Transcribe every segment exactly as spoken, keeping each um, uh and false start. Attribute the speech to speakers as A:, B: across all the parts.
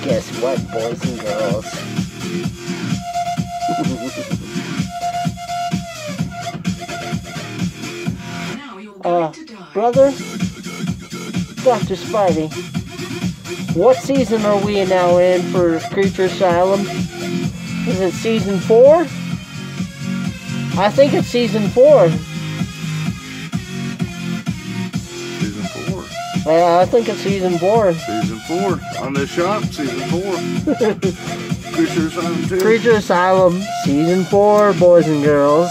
A: Guess what, boys and girls? uh, brother? Doctor Spidey, what season are we now in for Creature Asylum? Is it season four? I think it's season four.
B: Season four.
A: Uh, I think it's season four.
B: Season four. On the shop, season four. Creature Asylum two.
A: Creature Asylum, season four, boys and girls.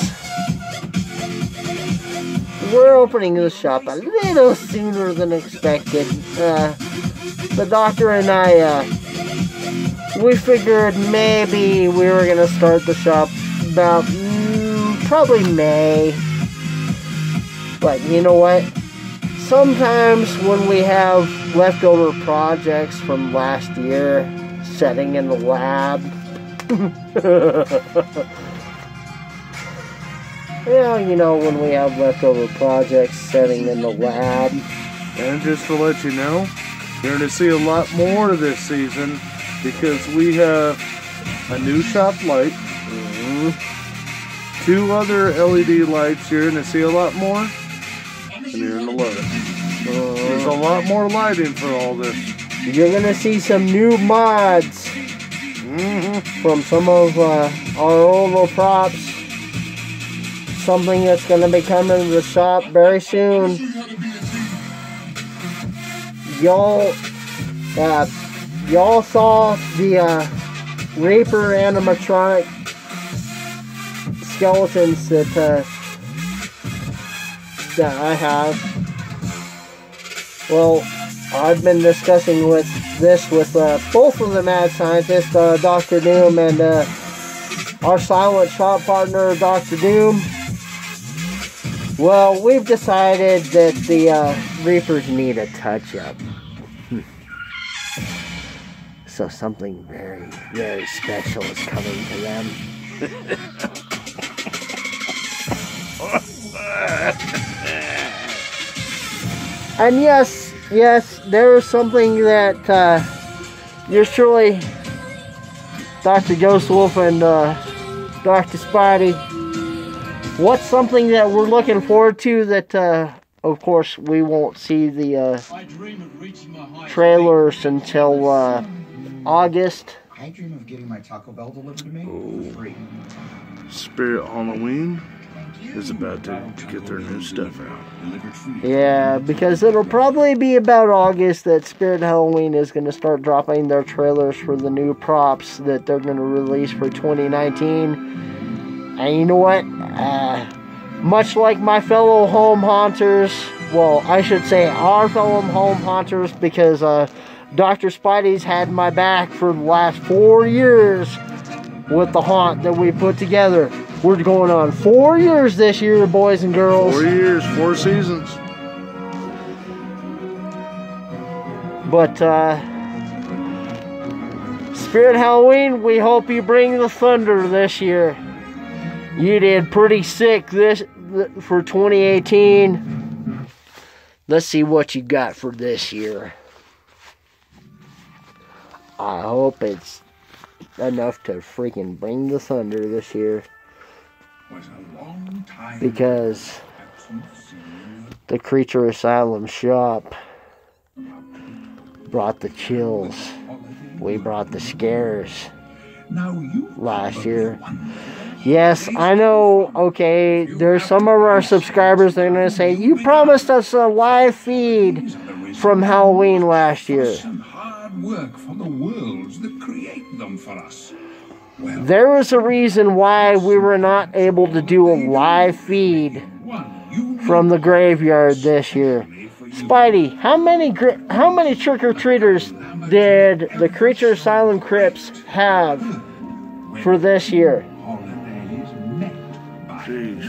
A: We're opening the shop a little sooner than expected. Uh, the doctor and I, uh, we figured maybe we were going to start the shop about mm, probably May. But you know what? Sometimes when we have leftover projects from last year setting in the lab, well, you know, when we have leftover projects setting in the lab.
B: And just to let you know, you're going to see a lot more this season because we have a new shop light,
A: Mm-hmm.
B: two other L E D lights. You're going to see a lot more, and you're going to love it.
A: Uh,
B: There's a lot more lighting for all this.
A: You're going to see some new mods
B: Mm-hmm.
A: from some of uh, our older props. Something that's going to be coming to the shop very soon. Y'all, uh, y'all saw the uh, Reaper animatronic skeletons that uh, that I have. Well, I've been discussing with this with uh, both of the mad scientists, uh, Doctor Doom and uh, our silent shop partner, Doctor Doom. Well, we've decided that the uh, Reapers need a touch-up. So something very, very special is coming to them. And yes, yes, there is something that uh, you're surely, Doctor Ghost Wolf and uh, Doctor Spidey, what's something that we're looking forward to that, uh, of course, we won't see the uh, trailers until uh, August?
C: I dream of getting my Taco Bell delivered to me for free.
B: Spirit Halloween is about to get their new stuff out.
A: Yeah, because it'll probably be about August that Spirit Halloween is going to start dropping their trailers for the new props that they're going to release for twenty nineteen. And you know what? Uh, much like my fellow home haunters, well, I should say our fellow home haunters, because uh, Doctor Spidey's had my back for the last four years with the haunt that we put together. We're going on four years this year, boys and girls.
B: Four years, four seasons.
A: But, uh, Spirit Halloween, we hope you bring the thunder this year. You did pretty sick this for twenty eighteen. Let's see what you got for this year. I hope it's enough to freaking bring the thunder this year. Because the Creature Asylum shop brought the chills. We brought the scares last year. Yes, I know, okay, there's some of our subscribers that are going to say, you promised us a live feed from Halloween last year. There was a reason why we were not able to do a live feed from the graveyard this year. Spidey, how many how many trick-or-treaters did the Creature Asylum Crypts have for this year?
B: Jeez.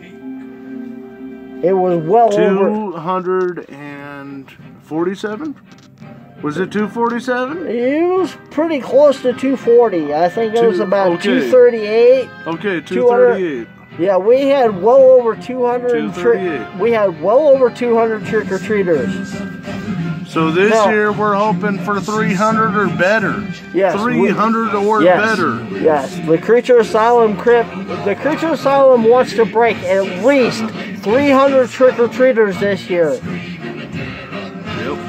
A: It was well over
B: two hundred forty-seven? Was it two forty-seven?
A: It was pretty close to two forty. I think it was
B: Two-
A: about
B: okay.
A: two thirty-eight.
B: Okay, two thirty-eight.
A: Yeah, we had well over two hundred.
B: two thirty-eight.
A: Tri- we had well over two hundred trick or treaters.
B: So this
A: No.
B: year we're hoping for three hundred or better.
A: Yes, we-
B: three hundred or
A: yes,
B: better.
A: Yes, the Creature Asylum Crypt, the Creature Asylum wants to break at least three hundred trick-or-treaters this year.
B: Yep.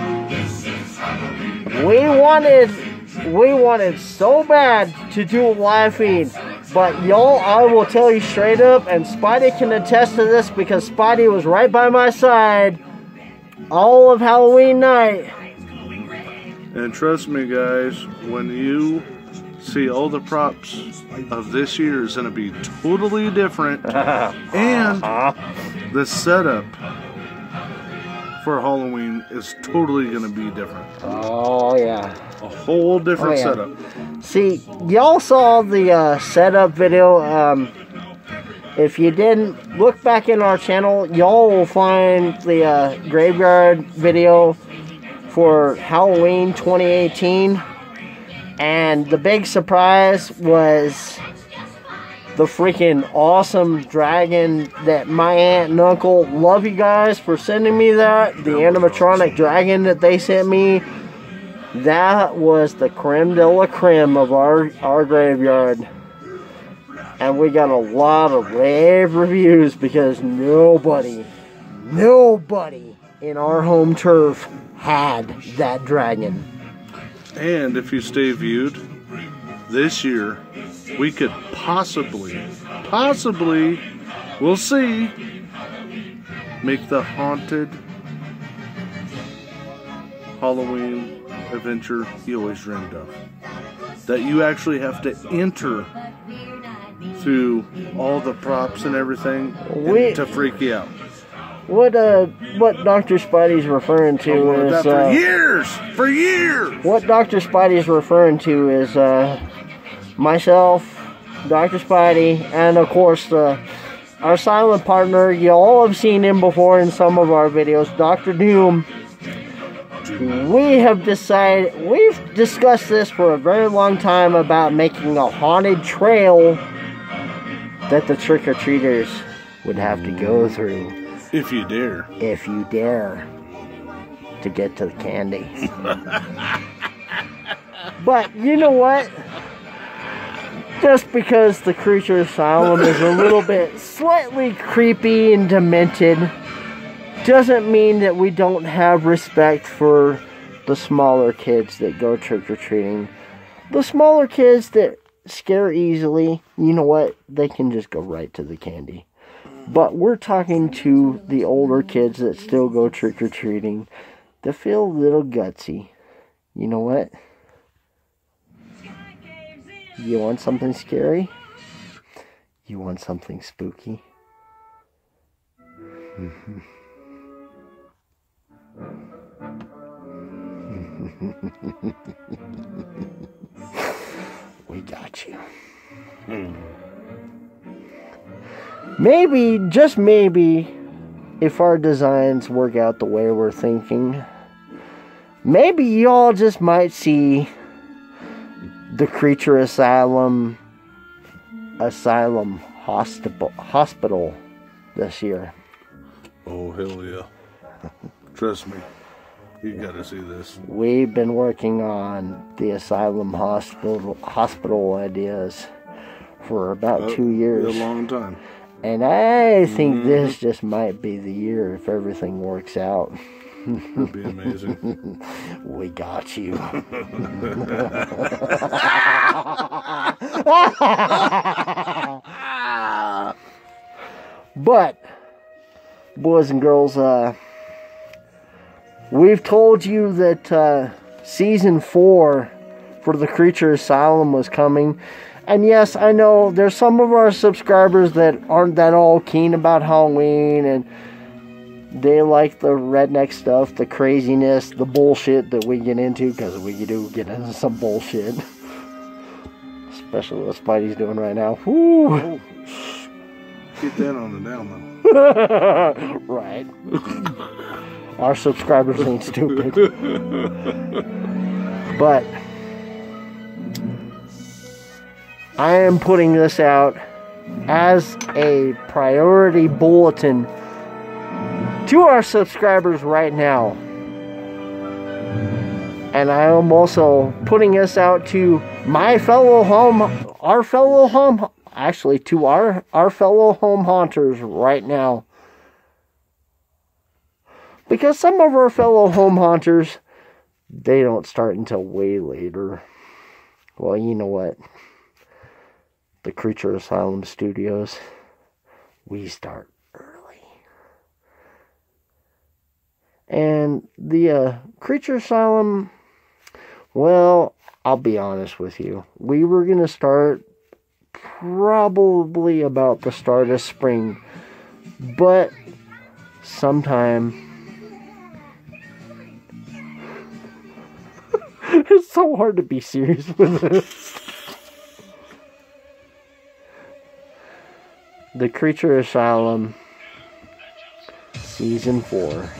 A: We wanted, we wanted so bad to do a live feed, but y'all, I will tell you straight up, and Spidey can attest to this because Spidey was right by my side all of Halloween night.
B: And trust me, guys, when you see all the props of this year is going to be totally different, and the setup for Halloween is totally going to be different.
A: Oh yeah.
B: A whole different
A: Oh, yeah.
B: setup.
A: See, y'all saw the uh, setup video. Um, if you didn't, look back in our channel. Y'all will find the uh, graveyard video for Halloween twenty eighteen. And the big surprise was the freaking awesome dragon that my aunt and uncle, love you guys for sending me that. The animatronic dragon that they sent me. That was the creme de la creme of our, our graveyard. And we got a lot of rave reviews because nobody, nobody in our home turf had that dragon.
B: And if you stay viewed, this year we could possibly, possibly, we'll see, make the haunted Halloween adventure you always dreamed of. That you actually have to enter through all the props and everything
A: We-
B: to freak you out.
A: What uh, what Doctor Spidey's referring
B: I
A: to
B: wanted
A: is
B: that for
A: uh,
B: years, for years.
A: what Doctor Spidey's referring to is uh, myself, Doctor Spidey, and of course uh, our silent partner. You all have seen him before in some of our videos, Doctor Doom. We have decided, we've discussed this for a very long time about making a haunted trail that the trick-or-treaters would have to go through.
B: If you dare.
A: If you dare to get to the candy. But you know what? Just because the Creature Asylum is a little bit slightly creepy and demented doesn't mean that we don't have respect for the smaller kids that go trick-or-treating. The smaller kids that scare easily, you know what? They can just go right to the candy. But we're talking to the older kids that still go trick-or-treating that feel a little gutsy. You know what? You want something scary? You want something spooky? We got you. Maybe, just maybe, if our designs work out the way we're thinking, maybe y'all just might see the Creature Asylum Asylum Hospital Hospital this year.
B: Oh, hell yeah. Trust me. You gotta see this.
A: We've been working on the Asylum Hospital Hospital ideas for about
B: Oh,
A: two years.
B: A long time.
A: And I think mm-hmm. this just might be the year if everything works out.
B: That'd be amazing.
A: We got you. But, boys and girls, uh, we've told you that uh, season four for the Creature Asylum was coming. And yes, I know there's some of our subscribers that aren't that all keen about Halloween, and they like the redneck stuff, the craziness, the bullshit that we get into, because we do get into some bullshit. Especially what Spidey's doing right now. Woo!
B: Oh, get that on the down low.
A: Right. Our subscribers ain't stupid. But I am putting this out as a priority bulletin to our subscribers right now. And I am also putting us out to my fellow home, our fellow home, actually to our, our fellow home haunters right now. Because some of our fellow home haunters, they don't start until way later. Well, you know what? The Creature Asylum Studios, we start early. And the uh, Creature Asylum, well, I'll be honest with you. We were going to start probably about the start of spring. But sometime... It's so hard to be serious with this. The Creature Asylum Season four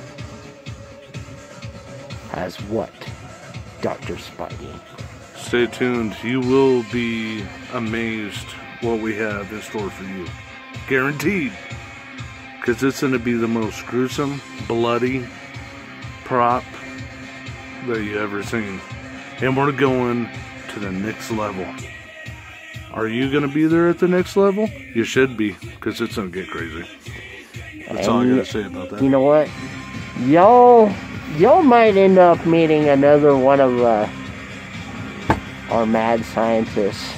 A: has what, Doctor Spidey?
B: Stay tuned. You will be amazed what we have in store for you. Guaranteed. Because it's going to be the most gruesome, bloody prop that you ever seen. And we're going to the next level. Are you going to be there at the next level? You should be, because it's going to get crazy. That's
A: and
B: all I
A: you,
B: got to say about that.
A: You know what? Y'all, y'all might end up meeting another one of uh, our mad scientists.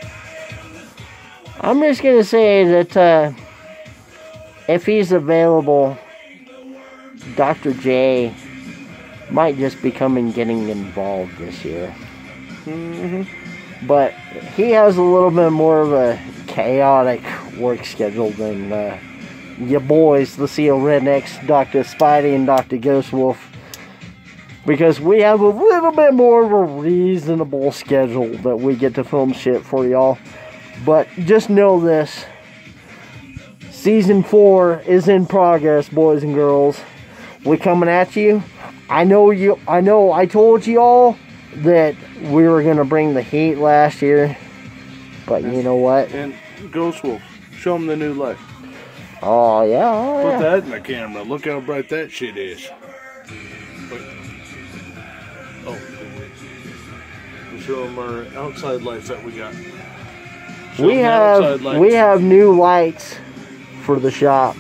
A: I'm just going to say that uh, if he's available, Doctor J might just be coming getting involved this year. Mm-hmm. But he has a little bit more of a chaotic work schedule than uh, your boys, the Seal Rednecks, Doctor Spidey and Doctor Ghostwolf. Because we have a little bit more of a reasonable schedule that we get to film shit for y'all. But just know this. Season four is in progress, boys and girls. We coming at you. I know you, I know I told you all that we were going to bring the heat last year, but you know what?
B: And Ghostwolf, show them the new light.
A: Oh, yeah. Oh,
B: Put
A: yeah.
B: that in the camera. Look how bright that shit is. Wait. Oh, we'll show them our outside lights that we got. Show
A: We
B: them the
A: have,
B: outside lights.
A: we have new lights for the shop.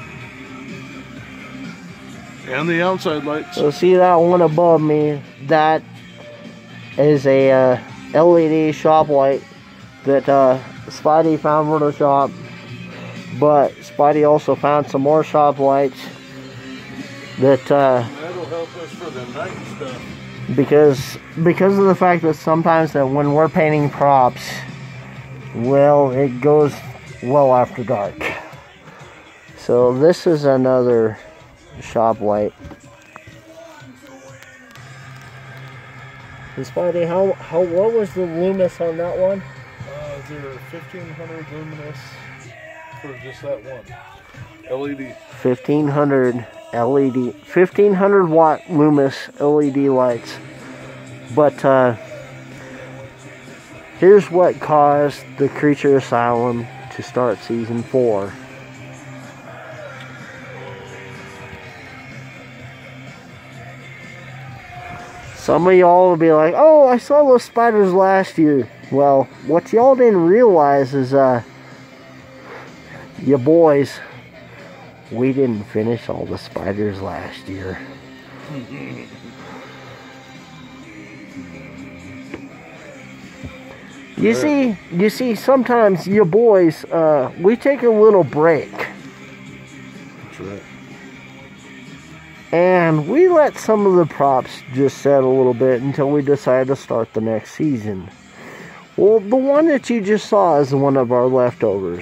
B: And the outside lights.
A: So see that one above me? That is a uh, L E D shop light that uh, Spidey found for the shop. But Spidey also found some more shop lights that uh,
B: That'll help us for the night stuff.
A: because because of the fact that sometimes that when we're painting props, well, it goes well after dark. So this is another shop light. And Spidey, how how what was the luminous on that one?
B: Uh, they're fifteen hundred luminous for just that one. L E D.
A: fifteen hundred L E D, fifteen hundred watt luminous L E D lights. But uh, here's what caused the Creature Asylum to start season four. Some of y'all will be like, oh, I saw those spiders last year. Well, what y'all didn't realize is, uh, your boys, we didn't finish all the spiders last year. You see, you see, sometimes your boys, uh, we take a little break.
B: That's right.
A: And we let some of the props just set a little bit until we decide to start the next season. Well, the one that you just saw is one of our leftovers.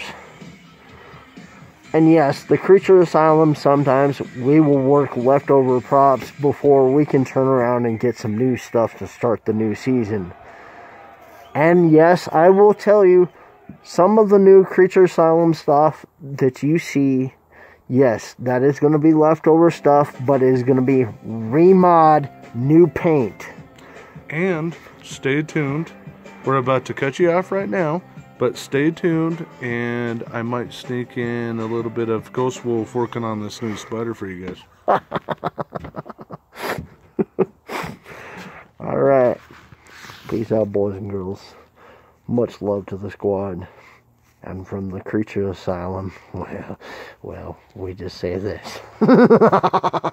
A: And yes, the Creature Asylum, sometimes we will work leftover props before we can turn around and get some new stuff to start the new season. And yes, I will tell you, some of the new Creature Asylum stuff that you see, yes, that is going to be leftover stuff, but it is going to be remod, new paint.
B: And stay tuned. We're about to cut you off right now, but stay tuned, and I might sneak in a little bit of Ghostwolf working on this new spider for you guys.
A: All right. Peace out, boys and girls. Much love to the squad. And from the creature asylum, well, well, we just say this.